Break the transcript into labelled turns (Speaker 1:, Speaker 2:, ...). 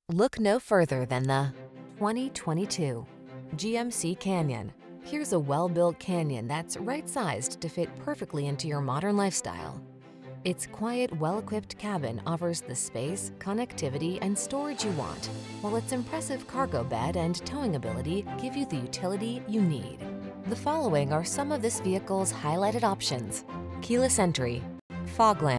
Speaker 1: Look no further than the 2022 GMC Canyon. Here's a well-built Canyon that's right-sized to fit perfectly into your modern lifestyle. Its quiet, well-equipped cabin offers the space, connectivity, and storage you want, while its impressive cargo bed and towing ability give you the utility you need. The following are some of this vehicle's highlighted options: keyless entry, fog lamp,